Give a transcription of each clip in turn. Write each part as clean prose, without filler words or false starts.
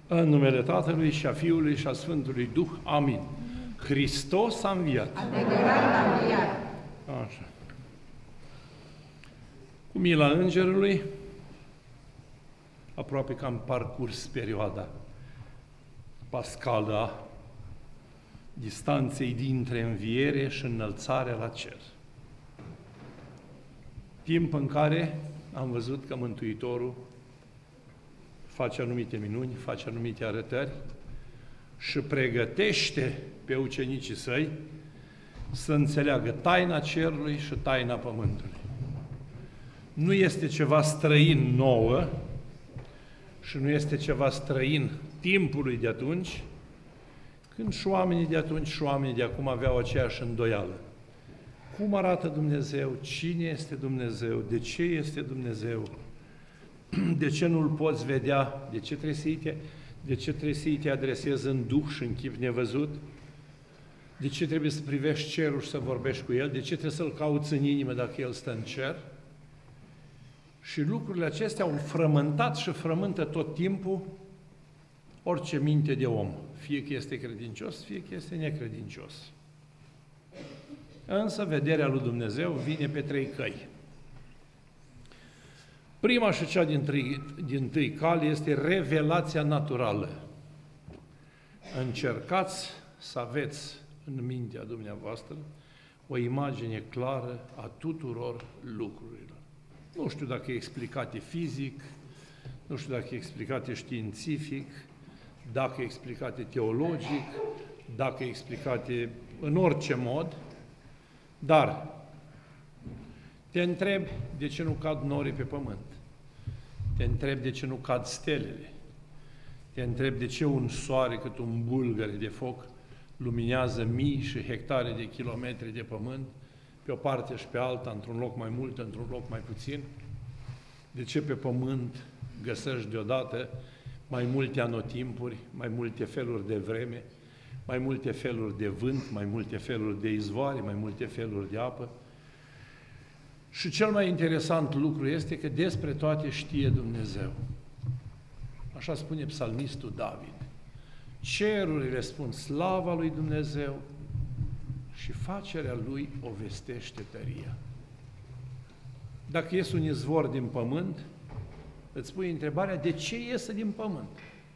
În numele Tatălui și a Fiului și a Sfântului Duh. Amin. Hristos a înviat. Adevărat a înviat. Așa. Cu mila Îngerului, aproape că am parcurs perioada pascală a distanței dintre înviere și înălțarea la cer. Timp în care am văzut că Mântuitorul face anumite minuni, face anumite arătări și pregătește pe ucenicii săi să înțeleagă taina cerului și taina pământului. Nu este ceva străin nouă și nu este ceva străin timpului de atunci, când și oamenii de atunci și oamenii de acum aveau aceeași îndoială. Cum arată Dumnezeu? Cine este Dumnezeu? De ce este Dumnezeu? De ce nu-L poți vedea? De ce trebuie să-i te adresezi în duh și în chip nevăzut? De ce trebuie să privești cerul și să vorbești cu El? De ce trebuie să-L cauți în inimă dacă El stă în cer? Și lucrurile acestea au frământat și frământă tot timpul orice minte de om, fie că este credincios, fie că este necredincios. Însă vederea lui Dumnezeu vine pe trei căi. Prima și cea din tâi cale este revelația naturală. Încercați să aveți în mintea dumneavoastră o imagine clară a tuturor lucrurilor. Nu știu dacă e explicate fizic, nu știu dacă e explicate științific, dacă e explicate teologic, dacă e explicate în orice mod, dar te întrebi de ce nu cad norii pe pământ, te întrebi de ce nu cad stelele, te întrebi de ce un soare cât un bulgăre de foc luminează mii și hectare de kilometri de pământ, pe o parte și pe alta, într-un loc mai mult, într-un loc mai puțin. De ce pe pământ găsești deodată mai multe anotimpuri, mai multe feluri de vreme, mai multe feluri de vânt, mai multe feluri de izvoare, mai multe feluri de apă. Și cel mai interesant lucru este că despre toate știe Dumnezeu. Așa spune psalmistul David. Cerurile spun slava lui Dumnezeu și facerea lui o vestește tăria. Dacă iese un izvor din pământ, îți pui întrebarea de ce iese din pământ.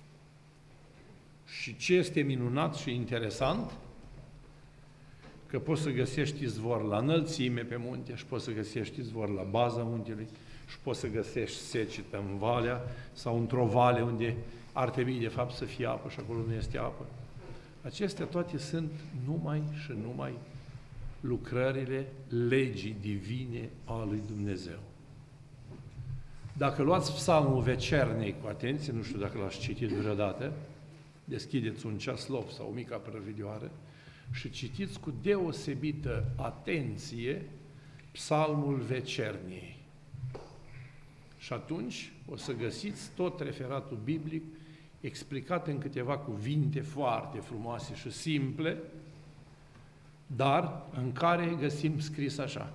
Și ce este minunat și interesant, că poți să găsești izvor la înălțime pe munte și poți să găsești izvor la baza muntelui și poți să găsești secetă în valea sau într-o vale unde ar trebui de fapt să fie apă și acolo nu este apă. Acestea toate sunt numai și numai lucrările legii divine a lui Dumnezeu. Dacă luați psalmul Vecernei cu atenție, nu știu dacă l-ați citit vreodată, deschideți un ceaslop sau o mică prăvidioară și citiți cu deosebită atenție psalmul Vecernei. Și atunci o să găsiți tot referatul biblic explicat în câteva cuvinte foarte frumoase și simple, dar în care găsim scris așa: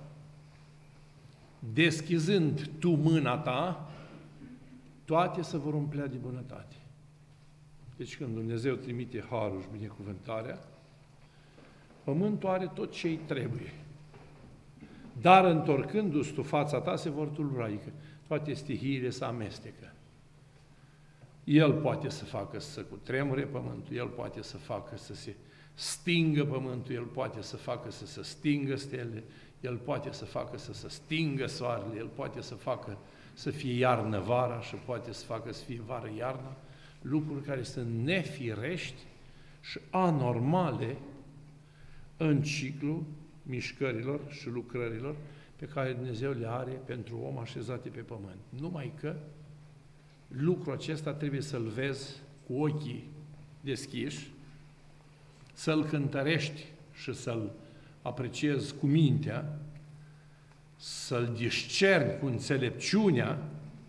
deschizând tu mâna ta, toate se vor umplea de bunătate. Deci când Dumnezeu trimite harul și binecuvântarea, pământul are tot ce îi trebuie. Dar întorcându-ți tu fața ta, se vor tulbura, adică toate stihiile se amestecă. El poate să facă să cutremure pământul, El poate să facă să se stingă pământul, El poate să facă să se stingă stelele, El poate să facă să se stingă soarele, El poate să facă să fie iarnă vara și poate să facă să fie vară iarna, lucruri care sunt nefirești și anormale în ciclul mișcărilor și lucrărilor pe care Dumnezeu le are pentru om așezate pe pământ. Numai că lucrul acesta trebuie să-l vezi cu ochii deschiși, să-l cântărești și să-l apreciezi cu mintea, să-l discerni cu înțelepciunea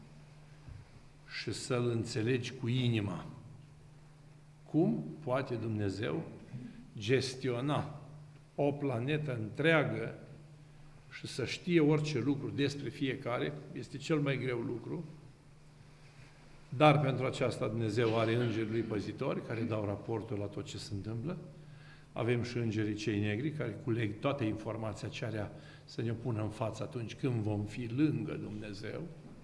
și să-l înțelegi cu inima. Cum poate Dumnezeu gestiona o planetă întreagă și să știe orice lucru despre fiecare, este cel mai greu lucru, Dar pentru aceasta Dumnezeu are îngerii lui păzitori care dau raportul la tot ce se întâmplă. Avem și îngerii cei negri care culeg toată informația ce are să ne pună în față atunci când vom fi lângă Dumnezeu.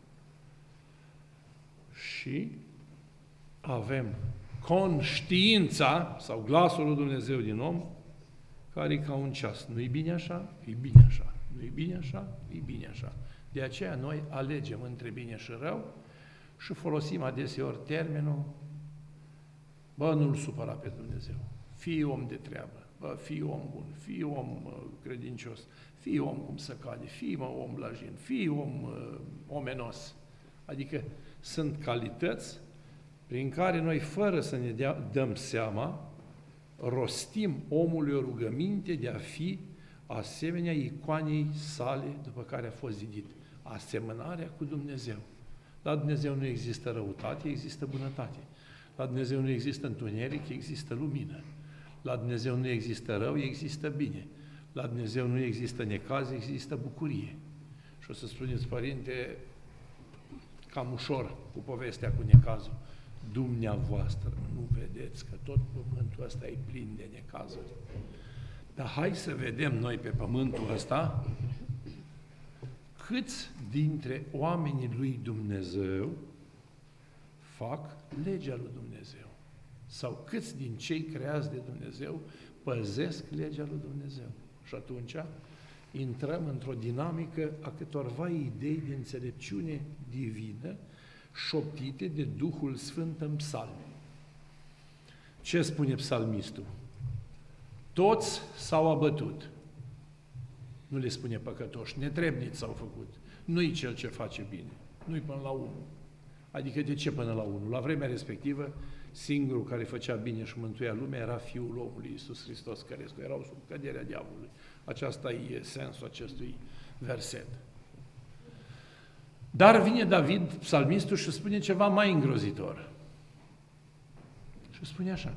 Și avem conștiința sau glasul lui Dumnezeu din om, care e ca un ceas. Nu-i bine așa? E bine așa. Nu-i bine așa? E bine așa. De aceea noi alegem între bine și rău și folosim adeseori termenul, nu-L supăra pe Dumnezeu. Fii om de treabă, fii om bun, fii om credincios, fii om cum să cade, fii om blajin, fii om omenos. Adică sunt calități prin care noi, fără să ne dăm seama, rostim omului o rugăminte de a fi asemenea icoanei sale după care a fost zidit. Asemănarea cu Dumnezeu. La Dumnezeu nu există răutate, există bunătate. La Dumnezeu nu există întuneric, există lumină. La Dumnezeu nu există rău, există bine. La Dumnezeu nu există necaz, există bucurie. Și o să spuneți, părinte, cam ușor cu povestea cu necazul. Dumneavoastră nu vedeți că tot pământul ăsta e plin de necazuri. Dar hai să vedem noi pe pământul ăsta câți dintre oamenii lui Dumnezeu fac legea lui Dumnezeu. Sau câți din cei creați de Dumnezeu păzesc legea lui Dumnezeu. Și atunci intrăm într-o dinamică a câtorva idei de înțelepciune divină șoptite de Duhul Sfânt în psalmi. Ce spune psalmistul? Toți s-au abătut. Nu le spune păcătoși, netrebniți s-au făcut. Nu-i cel ce face bine, nu-i până la unul. Adică de ce până la unul? La vremea respectivă, singurul care făcea bine și mântuia lumea era Fiul omului, Iisus Hristos, care erau sub căderea diavolului. Aceasta e sensul acestui verset. Dar vine David, psalmistul, și spune ceva mai îngrozitor. Și spune așa: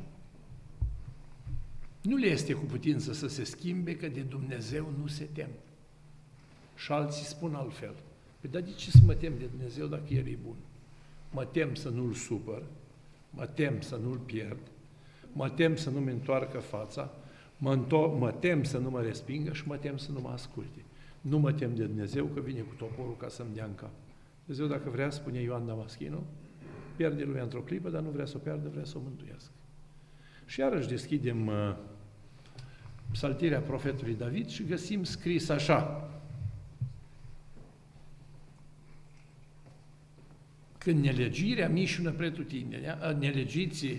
nu le este cu putință să se schimbe, că de Dumnezeu nu se tem. Și alții spun altfel. Păi, dar de ce să mă tem de Dumnezeu dacă El e bun? Mă tem să nu-L supăr, mă tem să nu-L pierd, mă tem să nu-mi întoarcă fața, mă tem să nu mă respingă și mă tem să nu mă asculte. Nu mă tem de Dumnezeu că vine cu toporul ca să-mi dea în cap. Dumnezeu, dacă vrea, spune Ioan Damaschinu, pierde lumea într-o clipă, dar nu vrea să o piardă, vrea să o mântuiască. Și iarăși deschidem psaltirea profetului David și găsim scris așa: când nelegirea mișună pretutindeni, nelegiții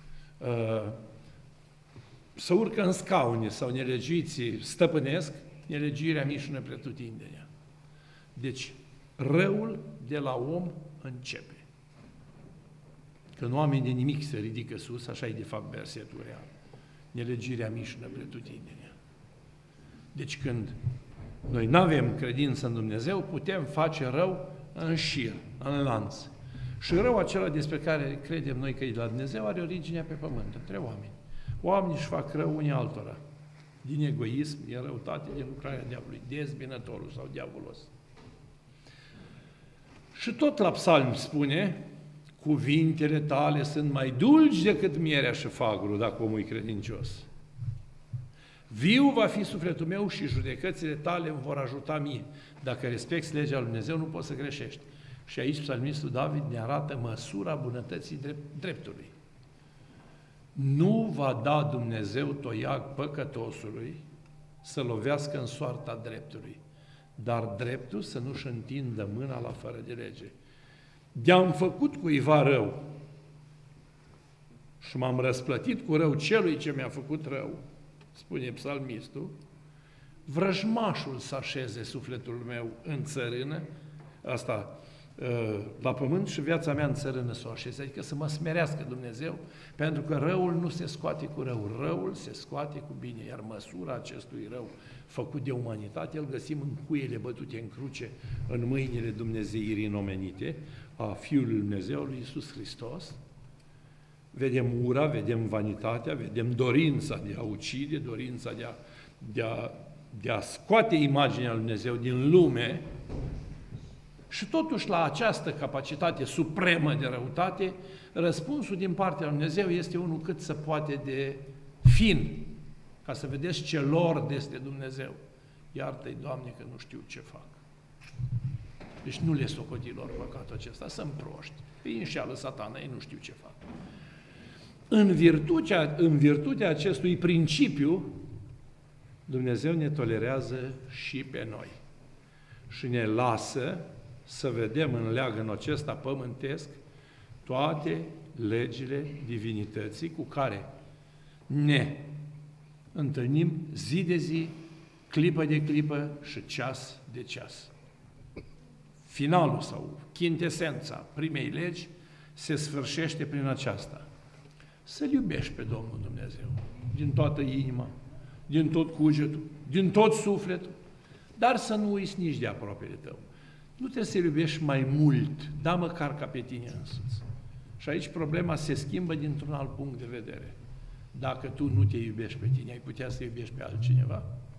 să urcă în scaune sau nelegiții stăpânesc, nelegirea mișună pretutindeni. Deci, răul de la om începe. Când oamenii de nimic se ridică sus, așa e de fapt versetul real. Nelegirea mișună pretutindeni. Deci când noi nu avem credință în Dumnezeu, putem face rău în șir, în lanț. Și rău acela despre care credem noi că e de la Dumnezeu are originea pe pământ, între oameni. Oamenii își fac rău unii altora. Din egoism, din răutate, din lucrarea diavolului, dezbinătorul sau diavolos. Și tot la psalm spune: cuvintele tale sunt mai dulci decât mierea și fagurul, dacă omul e credincios. Viu va fi sufletul meu și judecățile tale îmi vor ajuta mie. Dacă respecti legea lui Dumnezeu, nu poți să greșești. Și aici psalmistul David ne arată măsura bunătății dreptului. Nu va da Dumnezeu toiag păcătosului să lovească în soarta dreptului, dar dreptul să nu-și întindă mâna la fără de lege. De-am făcut cuiva rău și m-am răsplătit cu rău celui ce mi-a făcut rău, spune psalmistul, vrăjmașul să așeze sufletul meu în țărână, asta la pământ, și viața mea în țărână să o așeze, adică să mă smerească Dumnezeu, pentru că răul nu se scoate cu rău, răul se scoate cu bine, iar măsura acestui rău făcut de umanitate îl găsim în cuiele bătute în cruce, în mâinile dumnezeirii înomenite a Fiului Lui Dumnezeu, lui Iisus Hristos. Vedem ura, vedem vanitatea, vedem dorința de a ucide, dorința de a scoate imaginea lui Dumnezeu din lume Și totuși la această capacitate supremă de răutate, răspunsul din partea lui Dumnezeu este unul cât se poate de fin, ca să vedeți ce lor este Dumnezeu. Iartă-i, Doamne, că nu știu ce fac. Deci nu le socoti lor păcatul acesta, sunt proști. Îi înșeală Satana, ei nu știu ce fac. În virtutea acestui principiu, Dumnezeu ne tolerează și pe noi. Și ne lasă să vedem în leagănul acesta pământesc toate legile divinității cu care ne întâlnim zi de zi, clipă de clipă și ceas de ceas. Finalul sau chintesența primei legi se sfârșește prin aceasta. Să-L iubești pe Domnul Dumnezeu din toată inima, din tot cugetul, din tot sufletul, dar să nu uiți nici de aproapele tău. Nu trebuie să-L iubești mai mult, da măcar ca pe tine însuți. Și aici problema se schimbă dintr-un alt punct de vedere. Dacă tu nu te iubești pe tine, ai putea să iubești pe altcineva?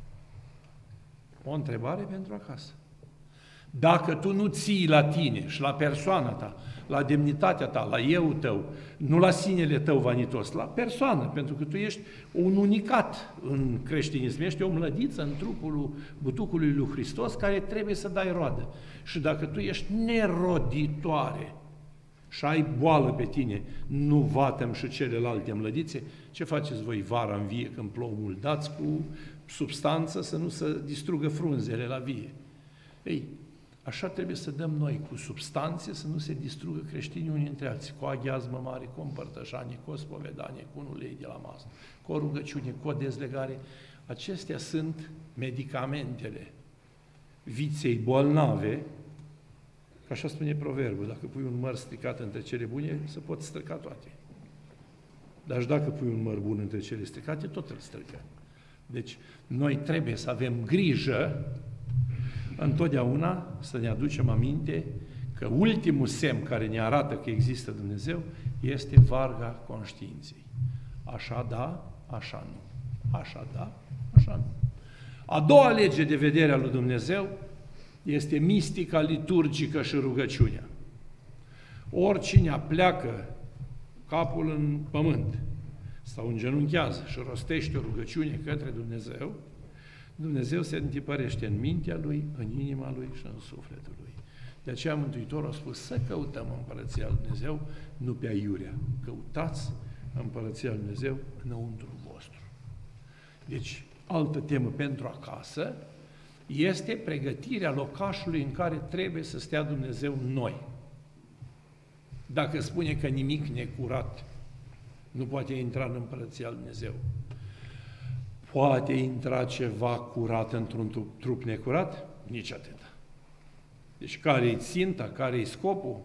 O întrebare pentru acasă. Dacă tu nu ții la tine și la persoana ta, la demnitatea ta, la eu tău, nu la sinele tău vanitos, la persoană, pentru că tu ești un unicat în creștinism, ești o mlădiță în trupul butucului lui Hristos care trebuie să dai roadă. Și dacă tu ești neroditoare și ai boală pe tine, nu vatem și celelalte mlădițe, ce faceți voi vara în vie când ploumul? Dați cu substanță să nu se distrugă frunzele la vie. Ei, așa trebuie să dăm noi cu substanțe să nu se distrugă creștinii unii între alții, cu o aghiazmă mare, cu o împărtășanie, cu o spovedanie, cu un ulei de la masă, cu o rugăciune, cu o dezlegare. Acestea sunt medicamentele viței bolnave, că așa spune proverbul, dacă pui un măr stricat între cele bune, se pot strica toate. Dar și dacă pui un măr bun între cele stricate, tot îl strică. Deci, noi trebuie să avem grijă întotdeauna să ne aducem aminte că ultimul semn care ne arată că există Dumnezeu este varga conștiinței. Așa da, așa nu. Așa da, așa nu. A doua lege de vedere a lui Dumnezeu este mistica, liturgică și rugăciunea. Oricine apleacă capul în pământ sau îngenunchează și rostește o rugăciune către Dumnezeu, Dumnezeu se întipărește în mintea lui, în inima lui și în sufletul lui. De aceea Mântuitorul a spus să căutăm Împărăția lui Dumnezeu, nu pe aiurea. Căutați Împărăția lui Dumnezeu înăuntru vostru. Deci, altă temă pentru acasă este pregătirea locașului în care trebuie să stea Dumnezeu în noi. Dacă spune că nimic necurat nu poate intra în Împărăția lui Dumnezeu, poate intra ceva curat într-un trup necurat? Nici atâta. Deci care-i ținta, care-i scopul?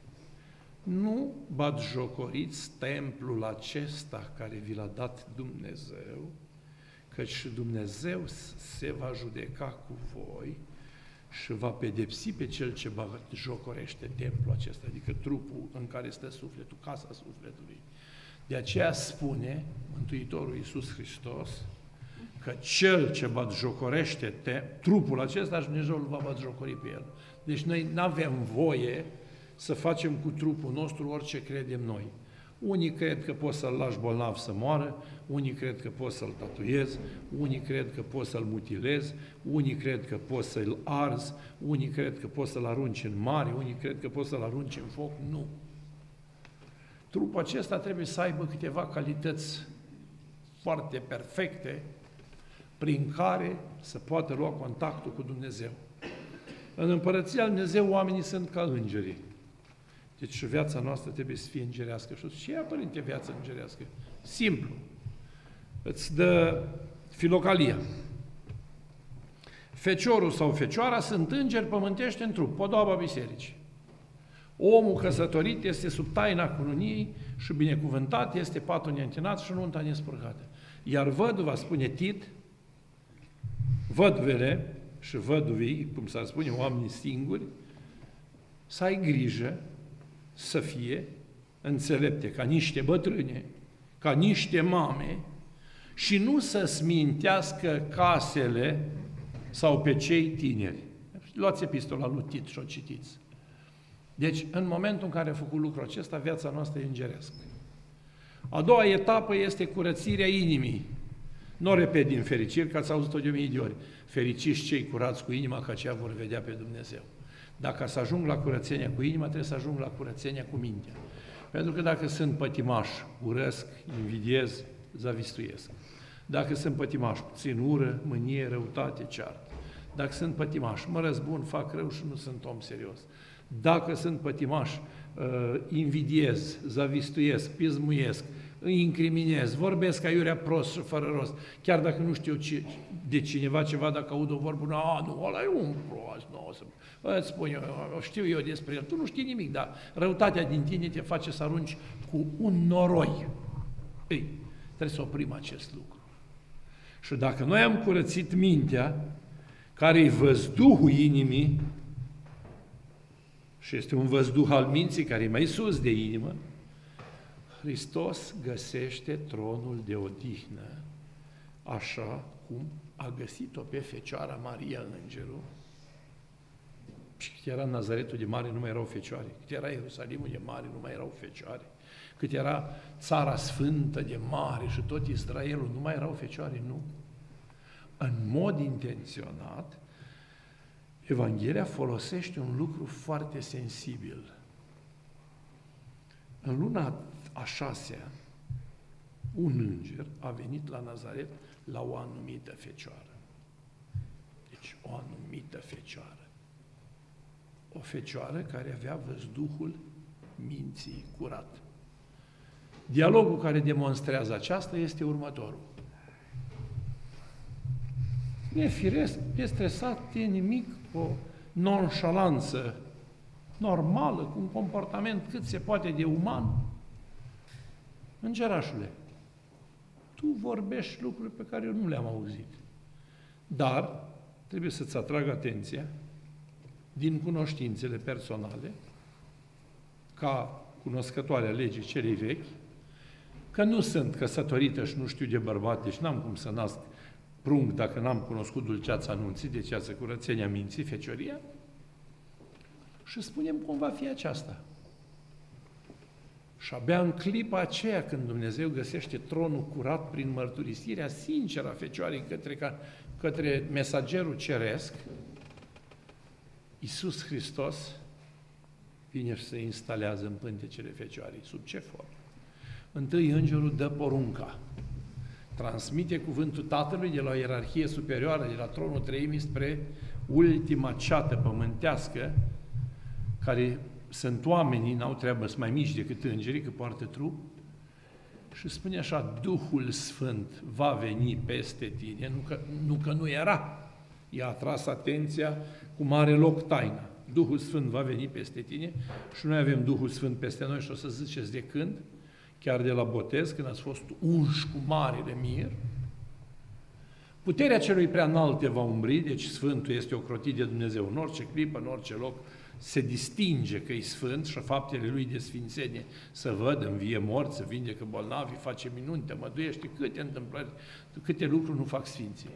Nu batjocoriți templul acesta care vi l-a dat Dumnezeu, căci Dumnezeu se va judeca cu voi și va pedepsi pe cel ce batjocorește templul acesta, adică trupul în care stă sufletul, casa sufletului. De aceea spune Mântuitorul Iisus Hristos că cel ce batjocorește trupul acesta, și Dumnezeu îl va batjocori pe el. Deci noi nu avem voie să facem cu trupul nostru orice credem noi. Unii cred că poți să-l lași bolnav să moară, unii cred că poți să-l tatuezi, unii cred că poți să-l mutilezi, unii cred că poți să-l arzi, unii cred că poți să-l arunci în mare, unii cred că poți să-l arunci în foc. Nu. Trupul acesta trebuie să aibă câteva calități foarte perfecte prin care să poată lua contactul cu Dumnezeu. În Împărăția lui Dumnezeu oamenii sunt ca îngerii. Deci și viața noastră trebuie să fie îngerească. Și ce e, Părinte, viața îngerească? Simplu. Îți dă filocalia. Feciorul sau fecioara sunt îngeri pământești în trup, podoaba bisericii. Omul căsătorit este sub taina cununiei și binecuvântat este patul neîntinat și nunta nespurcată. Iar văduva, spune Tit, văduvele și văduvii, cum s-ar spune, oamenii singuri, să ai grijă să fie înțelepte, ca niște bătrâne, ca niște mame, și nu să smintească casele sau pe cei tineri. Luați epistola lui Tit și o citiți. Deci, în momentul în care a făcut lucrul acesta, viața noastră e îngerească. A doua etapă este curățirea inimii. Nu o repet din fericiri, că ați auzit-o de 1000 de ori. Fericiți cei curați cu inima, că aceia vor vedea pe Dumnezeu. Dacă să ajung la curățenia cu inima, trebuie să ajung la curățenia cu mintea. Pentru că dacă sunt pătimaș, urăsc, invidiez, zavistuiesc. Dacă sunt pătimaș, țin ură, mânie, răutate, ceartă. Dacă sunt pătimaș, mă răzbun, fac rău și nu sunt om serios. Dacă sunt pătimaș, invidiez, zavistuiesc, pismuiesc, îi incriminez, vorbesc aiurea prost și fără rost, chiar dacă nu știu de cineva ceva, dacă aud o vorbă, nu, ăla e un prost, nu o să... Îți spun eu, știu eu despre el, tu nu știi nimic, dar răutatea din tine te face să arunci cu un noroi. Ei, trebuie să oprim acest lucru. Și dacă noi am curățit mintea, care e văzduhul inimii, și este un văzduh al minții care e mai sus de inimă, Hristos găsește tronul de odihnă, așa cum a găsit-o pe Fecioara Maria Îngerul. Și cât era Nazaretul de mare, nu mai erau fecioare. Cât era Ierusalimul de mare, nu mai erau fecioare. Cât era Țara Sfântă de mare și tot Israelul, nu mai erau fecioare, nu. În mod intenționat, Evanghelia folosește un lucru foarte sensibil. În luna a 6-a, un înger a venit la Nazaret la o anumită fecioară. Deci, o anumită fecioară. O fecioară care avea văzduhul minții curat. Dialogul care demonstrează aceasta este următorul. E firesc, e stresat, e nimic, o nonșalanță normală, cu un comportament cât se poate de uman. Îngerașule, tu vorbești lucruri pe care eu nu le-am auzit. Dar trebuie să-ți atrag atenția din cunoștințele personale, ca cunoscătoare a legii celei vechi, că nu sunt căsătorită și nu știu de bărbat, deci n-am cum să nasc prunc dacă n-am cunoscut dulceața anunții, deci ață curățenia minții, fecioria, și spunem cum va fi aceasta. Și abia în clipa aceea când Dumnezeu găsește tronul curat prin mărturisirea sinceră a Fecioarei către mesagerul ceresc, Iisus Hristos vine și se instalează în pântecele Fecioarei. Sub ce formă? Întâi îngerul dă porunca, transmite cuvântul Tatălui de la o ierarhie superioară, de la tronul treimii spre ultima ceată pământească, care sunt oamenii, n-au treabă, sunt mai mici decât îngerii, că poartă trup, și spune așa, Duhul Sfânt va veni peste tine, nu că nu era, i-a atras atenția cu mare loc taina. Duhul Sfânt va veni peste tine și noi avem Duhul Sfânt peste noi și o să ziceți de când, chiar de la botez, când ați fost unși cu marele mir. Puterea celui prea înalte va umbri, deci Sfântul este ocrotit de Dumnezeu în orice clipă, în orice loc, se distinge că e Sfânt și faptele Lui de sfințenie să văd, învie morți, să vindecă bolnavi, face minuni, tămăduiește, câte întâmplări, câte lucruri nu fac Sfinții.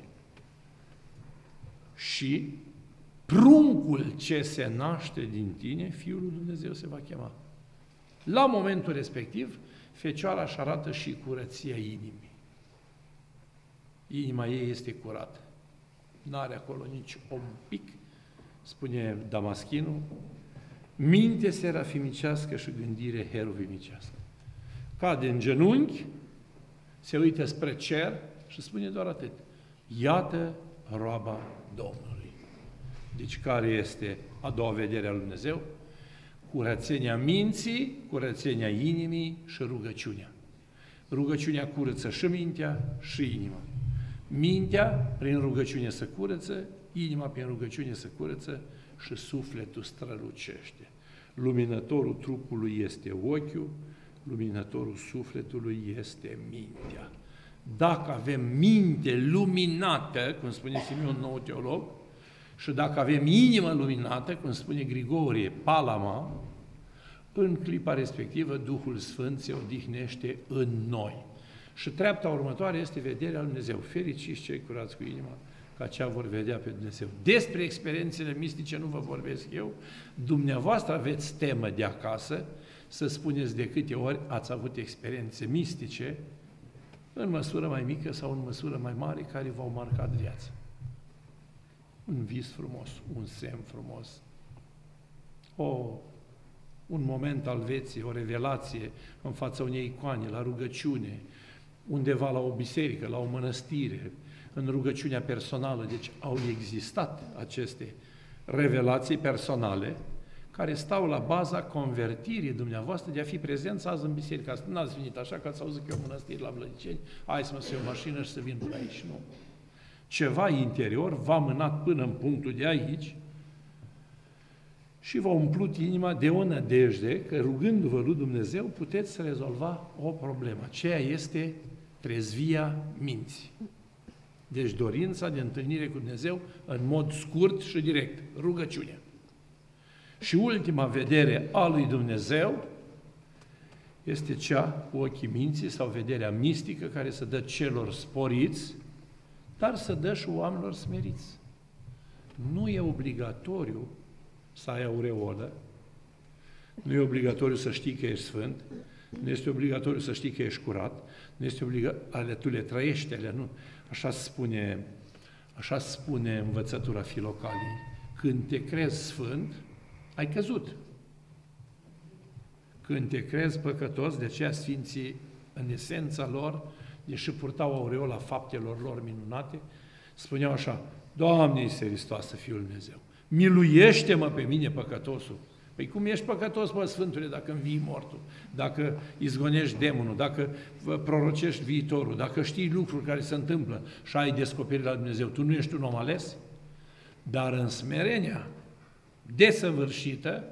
Și pruncul ce se naște din tine, Fiul lui Dumnezeu se va chema. La momentul respectiv, Fecioara își arată și curăția inimii. Inima ei este curată. N-are acolo nici un pic, spune Damaschinul, minte serafimicească și gândire heruvimicească. Cade în genunchi, se uită spre cer și spune doar atât. Iată roaba Domnului. Deci care este a doua vedere a lui Dumnezeu? Curățenia minții, curățenia inimii și rugăciunea. Rugăciunea curăță și mintea și inima. Mintea prin rugăciune se curăță, inima prin rugăciune se curăță și sufletul strălucește. Luminătorul trupului este ochiul, luminătorul sufletului este mintea. Dacă avem minte luminată, cum spune Simeon, nou teolog, și dacă avem inimă luminată, cum spune Grigorie, palama, în clipa respectivă Duhul Sfânt se odihnește în noi. Și treapta următoare este vederea lui Dumnezeu. Fericiți cei curați cu inima, că aceia vor vedea pe Dumnezeu. Despre experiențele mistice nu vă vorbesc eu, dumneavoastră aveți temă de acasă să spuneți de câte ori ați avut experiențe mistice, în măsură mai mică sau în măsură mai mare, care v-au marcat viața. Un vis frumos, un semn frumos, un moment al vieții, o revelație în fața unei icoane, la rugăciune, undeva la o biserică, la o mănăstire, în rugăciunea personală. Deci au existat aceste revelații personale care stau la baza convertirii dumneavoastră de a fi prezenți azi în biserică. Asta n-ați venit așa că ați auzit că e o mănăstire la Vlădiceni, hai să mă iau o mașină și să vin până aici. Nu. Ceva interior v-a mânat până în punctul de aici și v-a umplut inima de o nădejde că rugându-vă lui Dumnezeu puteți rezolva o problemă. Aceea este trezvia minții. Deci dorința de întâlnire cu Dumnezeu în mod scurt și direct, rugăciunea. Și ultima vedere a lui Dumnezeu este cea cu ochii minții sau vederea mistică care se dă celor sporiți, dar se dă și oamenilor smeriți. Nu e obligatoriu să ai aureolă, nu e obligatoriu să știi că ești sfânt, nu este obligatoriu să știi că ești curat, nu este obligatoriu, tu le trăiești, nu. Așa spune învățătura Filocaliei. Când te crezi sfânt, ai căzut. Când te crezi păcătos, de aceea Sfinții, în esența lor, deși purtau aureola faptelor lor minunate, spuneau așa: Doamne Iisuse Hristoase, Fiul lui Dumnezeu, miluiește-mă pe mine, păcătosul. Păi cum ești păcătos, bă, Sfântule, dacă învii mortul, dacă izgonești demonul, dacă prorocești viitorul, dacă știi lucruri care se întâmplă și ai descoperit la Dumnezeu, tu nu ești un om ales? Dar în smerenia desăvârșită,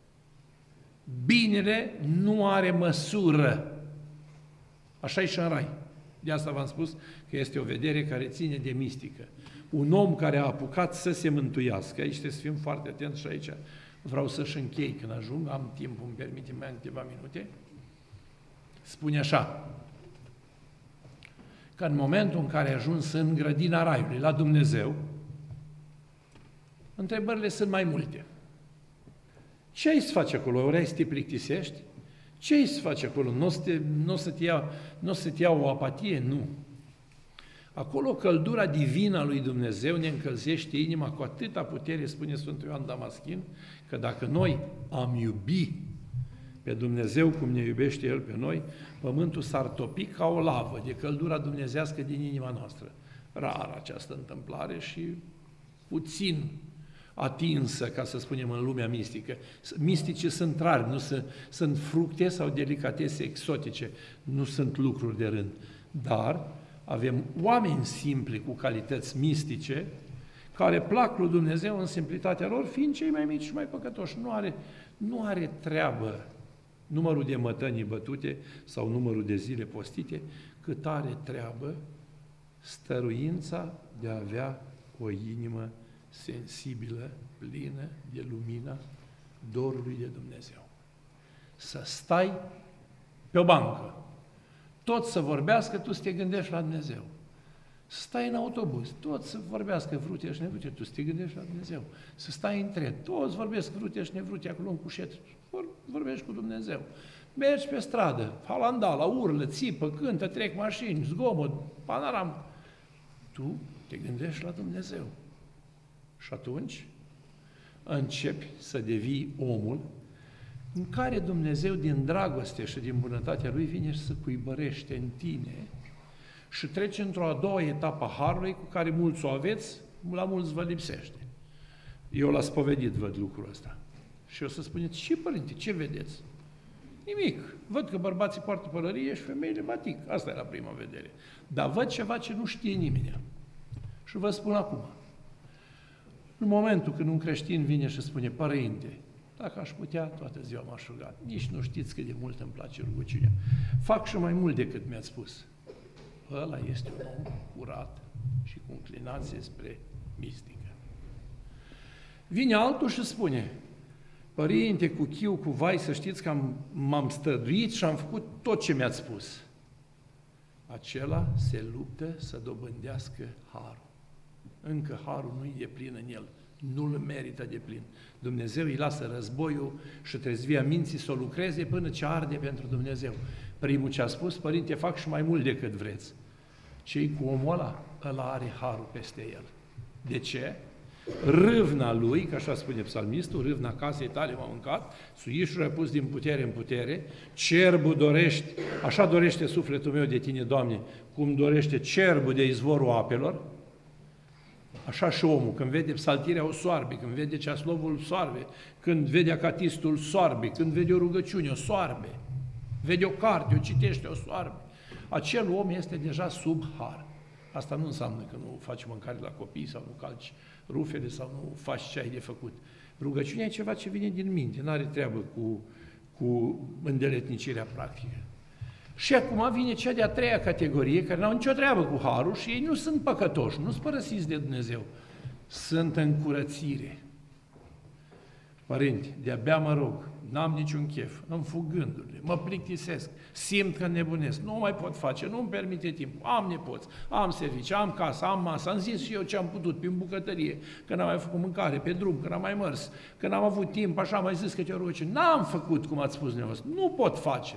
binele nu are măsură. Așa e și în rai. De asta v-am spus că este o vedere care ține de mistică. Un om care a apucat să se mântuiască, aici trebuie să fim foarte atenți și aici vreau să-și închei când ajung, am timp, îmi permite mai în câteva minute, spune așa, că în momentul în care ai ajuns în grădina Raiului, la Dumnezeu, întrebările sunt mai multe. Ce ai să faci acolo? Ori ai să te plictisești? Ce ai să faci acolo? Nu o să te ia o apatie? Nu. Acolo căldura divină a lui Dumnezeu ne încălzește inima cu atâta putere, spune Sfântul Ioan Damaschin, că dacă noi am iubi pe Dumnezeu cum ne iubește El pe noi, pământul s-ar topi ca o lavă de căldura dumnezească din inima noastră. Rar această întâmplare și puțin atinsă, ca să spunem, în lumea mistică. Misticii sunt rari, nu sunt fructe sau delicatese exotice, nu sunt lucruri de rând. Dar avem oameni simpli cu calități mistice care plac lui Dumnezeu în simplitatea lor, fiind cei mai mici și mai păcătoși. Nu are treabă numărul de mătănii bătute sau numărul de zile postite, cât are treabă stăruința de a avea o inimă sensibilă, plină de lumina dorului de Dumnezeu. Să stai pe o bancă, tot să vorbească, tu să te gândești la Dumnezeu. Să stai în autobuz, tot să vorbească vrute și nevrute, tu să te gândești la Dumnezeu. Să stai în tren, toți vorbesc vrute și nevrute acolo în cușet, vorbești cu Dumnezeu. Mergi pe stradă, falandala, urlă, țipă, cântă, trec mașini, zgomot, panoram. Tu te gândești la Dumnezeu. Și atunci începi să devii omul în care Dumnezeu, din dragoste și din bunătatea Lui, vine și să cuibărește în tine și trece într-o a doua etapă a Harului, cu care mulți o aveți, la mulți vă lipsește. Eu la spovedit văd lucrul ăsta. Și o să spuneți: ce, părinte, ce vedeți? Nimic. Văd că bărbații poartă pălărie și femeile batic. Asta e la prima vedere. Dar văd ceva ce nu știe nimeni. Și vă spun acum. În momentul când un creștin vine și spune: părinte, dacă aș putea, toată ziua m-aș ruga. Nici nu știți cât de mult îmi place rugăciunea. Fac și mai mult decât mi-ați spus. Ăla este un om curat și cu înclinație spre mistică. Vine altul și spune: părinte, cu chiu, cu vai, să știți că m-am străduit și am făcut tot ce mi-ați spus. Acela se luptă să dobândească harul. Încă harul nu-i de plin în el. Nu-l merită de plin. Dumnezeu îi lasă războiul și trezvia minții să o lucreze până ce arde pentru Dumnezeu. Primul ce a spus, Părinte, fac și mai mult decât vreți. Ce-i cu omul ăla are harul peste el. De ce? Râvna lui, că așa spune psalmistul, râvna casei tale m-a mâncat, suișul a pus din putere în putere, cerbul dorești, așa dorește sufletul meu de tine, Doamne, cum dorește cerbul de izvorul apelor, așa și omul, când vede psaltirea o soarbe, când vede ceaslovul soarbe, când vede acatistul soarbe, când vede o rugăciune o soarbe, vede o carte, o citește o soarbe, acel om este deja sub har. Asta nu înseamnă că nu faci mâncare la copii sau nu calci rufele sau nu faci ce ai de făcut. Rugăciunea e ceva ce vine din minte, nu are treabă cu îndeletnicirea practică. Și acum vine cea de-a treia categorie, care n-au nicio treabă cu harul și ei nu sunt păcătoși, nu sunt părăsiți de Dumnezeu. Sunt în curățire. Părinte, de-abia mă rog, n-am niciun chef, îmi fug gândurile, mă plictisesc, simt că nebunesc, nu mai pot face, nu-mi permite timp, am nepoți, am servicii, am casă, am masă, am zis și eu ce am putut, prin bucătărie, că n-am mai făcut mâncare, pe drum, că n-am mai mers, că n-am avut timp, așa am mai zis că te rugăciune, n-am făcut cum ați spus dumneavoastră, nu pot face.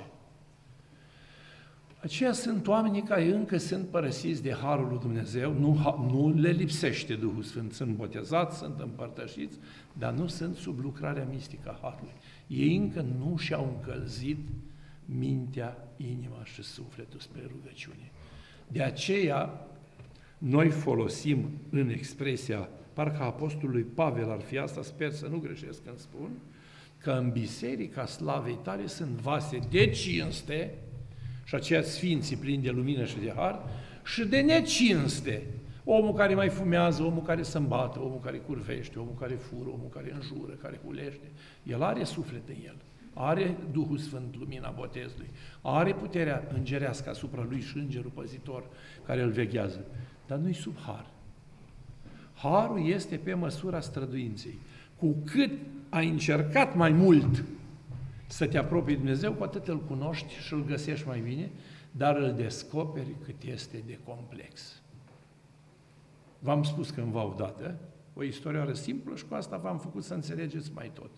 Aceia sunt oamenii care încă sunt părăsiți de harul lui Dumnezeu, nu le lipsește Duhul Sfânt, sunt botezați, sunt împărtășiți, dar nu sunt sub lucrarea mistică a harului. Ei încă nu și-au încălzit mintea, inima și sufletul spre rugăciune. De aceea, noi folosim în expresia, parcă apostolului Pavel ar fi asta, sper să nu greșesc când spun, că în biserica slavei tale sunt vase de cinste, și aceia sfinții plini de lumină și de har, și de necinste. Omul care mai fumează, omul care se îmbată, omul care curvește, omul care fură, omul care înjură, care hulește. El are suflet în el, are Duhul Sfânt, lumina botezului, are puterea îngerească asupra lui și îngerul păzitor care îl veghează, dar nu-i sub har. Harul este pe măsura străduinței. Cu cât ai încercat mai mult să te apropii de Dumnezeu, cu atât îl cunoști și îl găsești mai bine, dar îl descoperi cât este de complex. V-am spus cândva odată, o istorioară simplă și cu asta v-am făcut să înțelegeți mai tot.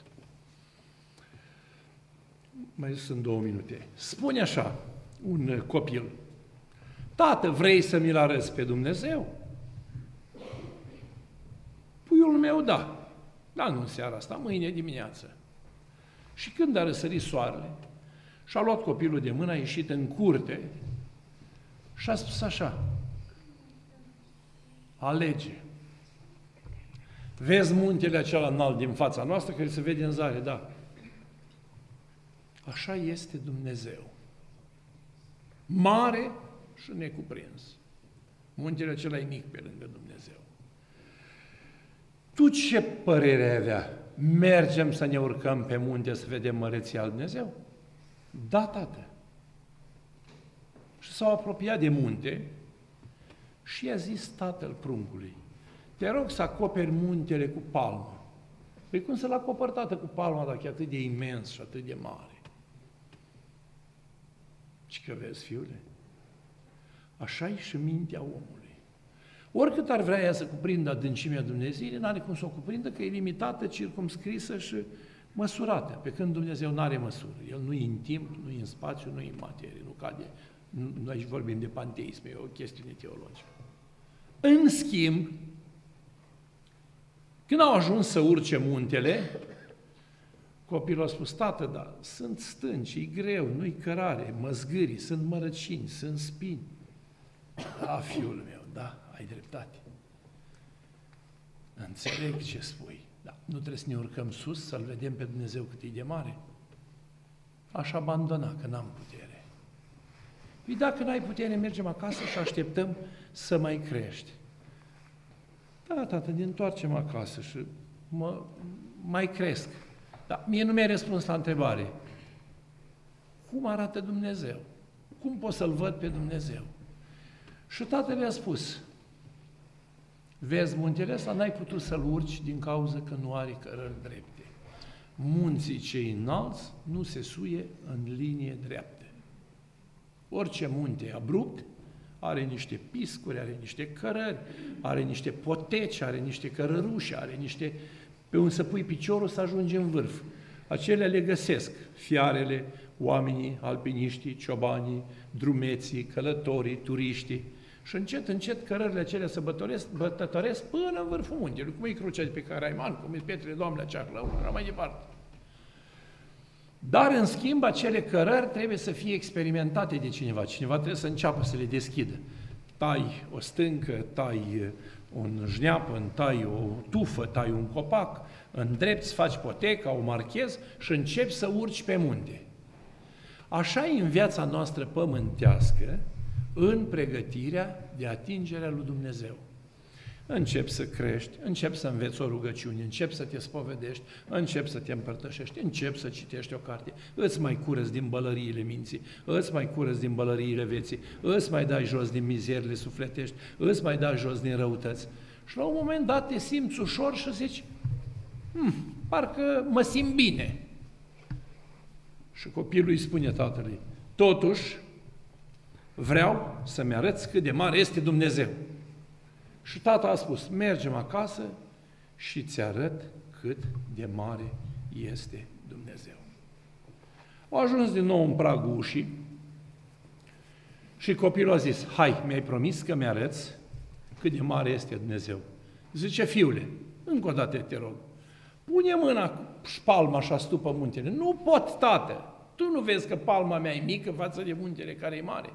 Mai sunt 2 minute. Spune așa un copil: Tată, vrei să mi-l arăți pe Dumnezeu? Puiul meu, da. Dar nu în seara asta, mâine dimineață. Și când a răsărit soarele, și-a luat copilul de mână, a ieșit în curte și a spus așa: alege. Vezi muntele acela înalt din fața noastră, care se vede în zare, da. Așa este Dumnezeu. Mare și necuprins. Muntele acela e mic pe lângă Dumnezeu. Tu ce părere ai avea? Mergem să ne urcăm pe munte să vedem măreția lui Dumnezeu? Da, tată. Și s-au apropiat de munte și i-a zis tatăl pruncului: te rog să acoperi muntele cu palmă. Păi cum să-l acoperi, tată, cu palma dacă e atât de imens și atât de mare? Și că vezi, fiule, așa e și mintea omului. Oricât ar vrea ea să cuprindă adâncimea Dumnezeirii, n-are cum să o cuprindă, că e limitată, circumscrisă și măsurată, pe când Dumnezeu n-are măsură. El nu e în timp, nu e în spațiu, nu e în materie, nu cade. Nu, aici vorbim de panteism, e o chestiune teologică. În schimb, când au ajuns să urce muntele, copilul a spus: tată, da, sunt stânci, e greu, nu-i cărare, măzgârii, sunt mărăcini, sunt spini. Da, fiul meu, da, ai dreptate. Înțeleg ce spui. Da, nu trebuie să ne urcăm sus, să-L vedem pe Dumnezeu cât e de mare. Aș abandona, că n-am putere. Păi dacă n-ai putere, mergem acasă și așteptăm să mai crești. Da, tată, ne întoarcem acasă și mai cresc. Dar mie nu mi-ai răspuns la întrebare. Cum arată Dumnezeu? Cum pot să-L văd pe Dumnezeu? Și tatăl i-a spus: vezi muntele ăsta, n-ai putut să-l urci din cauza că nu are cărări drepte. Munții cei înalți nu se suie în linie dreaptă. Orice munte abrupt are niște piscuri, are niște cărări, are niște poteci, are niște cărăruși, are niște pe unde să pui piciorul să ajungi în vârf. Acelea le găsesc fiarele, oamenii, alpiniștii, ciobanii, drumeții, călătorii, turiștii. Și încet, încet cărările acelea se bătătoresc până în vârful muntelui. Cum e crucea de pe Caraiman, cum e pietrele Doamne Ceahlău, așa mai departe. Dar, în schimb, acele cărări trebuie să fie experimentate de cineva. Cineva trebuie să înceapă să le deschidă. Tai o stâncă, tai un jneapăn, tai o tufă, tai un copac, îndrepți, faci poteca, o marchezi și începi să urci pe munte. Așa e în viața noastră pământească, în pregătirea de atingerea lui Dumnezeu. Începi să crești, începi să înveți o rugăciune, începi să te spovedești, începi să te împărtășești, începi să citești o carte, îți mai curăți din bălăriile minții, îți mai curăți din bălăriile vieții, îți mai dai jos din mizerile sufletești, îți mai dai jos din răutăți. Și la un moment dat te simți ușor și zici, parcă mă simt bine. Și copilul îi spune tatălui, totuși vreau să-mi arăți cât de mare este Dumnezeu. Și tata a spus, mergem acasă și ți arăt cât de mare este Dumnezeu. Au ajuns din nou în pragul ușii și copilul a zis, hai, mi-ai promis că mi-arăți cât de mare este Dumnezeu. Zice, fiule, încă o dată te rog, pune mâna și palma așa stupă muntele. Nu pot, tată, tu nu vezi că palma mea e mică față de muntele care e mare?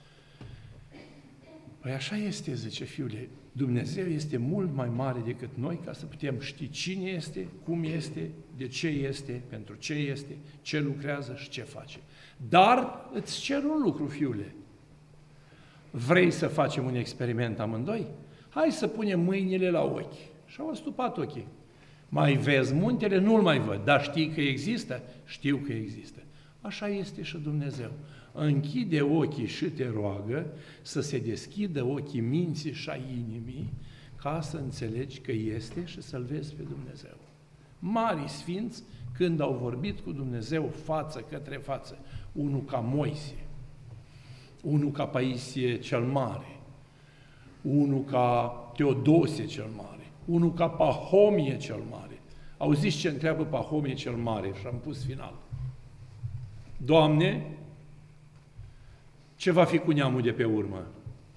Păi așa este, zice, fiule, Dumnezeu este mult mai mare decât noi ca să putem ști cine este, cum este, de ce este, pentru ce este, ce lucrează și ce face. Dar îți cer un lucru, fiule. Vrei să facem un experiment amândoi? Hai să punem mâinile la ochi. Și au astupat ochii. Mai vezi muntele? Nu-l mai văd. Dar știi că există? Știu că există. Așa este și Dumnezeu. Închide ochii și te roagă să se deschidă ochii minții și a inimii ca să înțelegi că este și să-L vezi pe Dumnezeu. Marii sfinți, când au vorbit cu Dumnezeu față către față, unul ca Moise, unul ca Paisie cel Mare, unul ca Teodosie cel Mare, unul ca Pahomie cel Mare. Auziți ce întreabă Pahomie cel Mare și am pus final. Doamne, ce va fi cu neamul de pe urmă?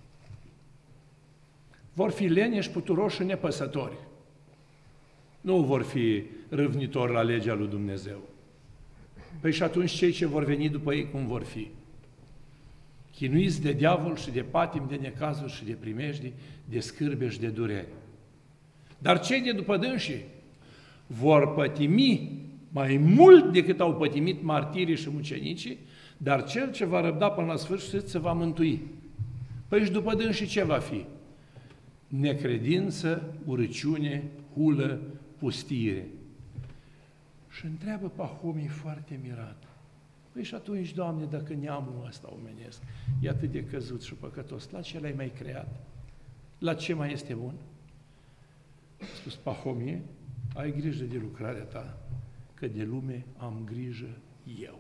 Vor fi leneși, puturoși și nepăsători. Nu vor fi râvnitori la legea lui Dumnezeu. Păi și atunci cei ce vor veni după ei cum vor fi? Chinuiți de diavol și de patim, de necazuri și de primejdii, de scârbe și de dureri. Dar cei de după dânsii vor pătimi mai mult decât au pătimit martirii și mucenicii, dar cel ce va răbda până la sfârșit se va mântui. Păi și după dânsii ce va fi? Necredință, urăciune, hulă, pustire. Și întreabă Pahomii foarte mirat. Păi și atunci, Doamne, dacă neamul ăsta omenesc e atât de căzut și păcătos, la ce l-ai mai creat? La ce mai este bun? A spus Pahomie, ai grijă de lucrarea ta, că de lume am grijă eu.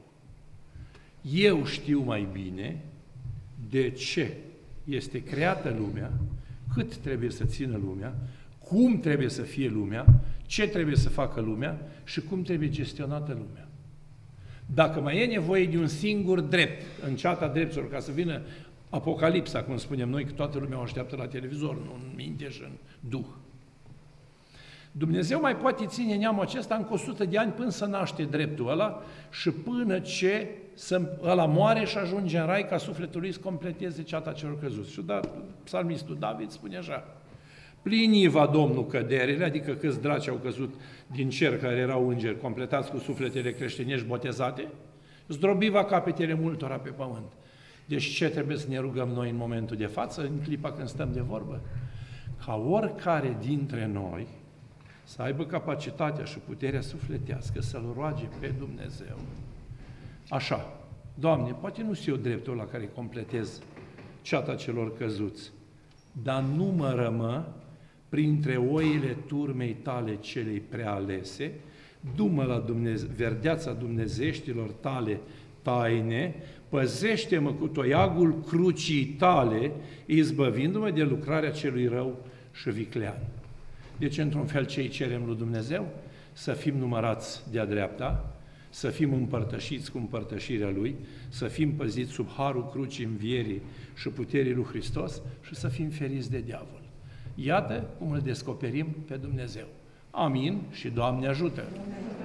Eu știu mai bine de ce este creată lumea, cât trebuie să țină lumea, cum trebuie să fie lumea, ce trebuie să facă lumea și cum trebuie gestionată lumea. Dacă mai e nevoie de un singur drept în ceata drepturilor, ca să vină apocalipsa, cum spunem noi, că toată lumea o așteaptă la televizor, nu în minte și în duh. Dumnezeu mai poate ține neamul acesta încă 100 de ani până să naște dreptul ăla și până ce ăla moare și ajunge în rai ca sufletul lui să completeze ceata celor căzuți. Și psalmistul David spune așa, plini va Domnul căderile, adică câți draci au căzut din cer care erau îngeri, completați cu sufletele creștinești botezate, zdrobiva capetele multora pe pământ. Deci ce trebuie să ne rugăm noi în momentul de față, în clipa când stăm de vorbă? Ca oricare dintre noi să aibă capacitatea și puterea sufletească să-L roage pe Dumnezeu. Așa, Doamne, poate nu sunt eu dreptul la care completez ceata celor căzuți, dar numără-mă printre oile turmei tale celei prealese, du-mă la verdeața dumnezeștilor tale taine, păzește-mă cu toiagul crucii tale, izbăvindu-mă de lucrarea celui rău și viclean. Deci, într-un fel, ce îi cerem lui Dumnezeu? Să fim numărați de-a dreapta, să fim împărtășiți cu împărtășirea Lui, să fim păziți sub harul crucii învierii și puterii lui Hristos și să fim feriți de diavol. Iată cum îl descoperim pe Dumnezeu. Amin și Doamne ajută!